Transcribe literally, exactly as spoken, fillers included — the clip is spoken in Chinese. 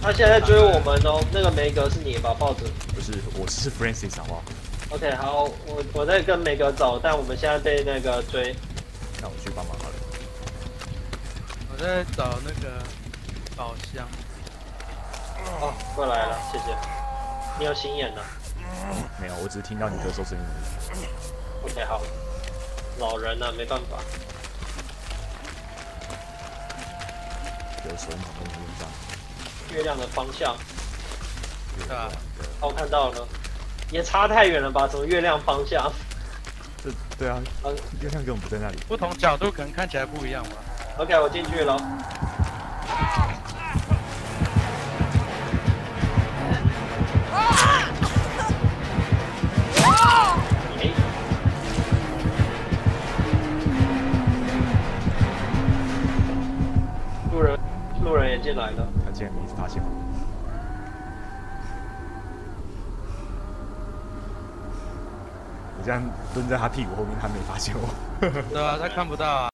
他现在追我们哦，那个梅格是你吧？抱着。 不是，我是 Francis 好不好 OK， 好，我我在跟梅格走，但我们现在被那个追。 那我去帮忙好了。 我在找那个宝箱。 哦，过来了，谢谢。你有心眼呢？ 没有，我只是听到你咳嗽声音而已。 OK， 好。老人呢、啊，没办法。 有手绑在路上。 月亮的方向。 对吧？ 哦，看到了。也差太远了吧？什么月亮方向？ 这对啊，月亮根本不在那里。 不同角度可能看起来不一样吧。 OK， 我进去了。路人，路人也进来了。 他竟然没发现我。我这样蹲在他屁股后面，他没发现我。 对啊，他看不到啊。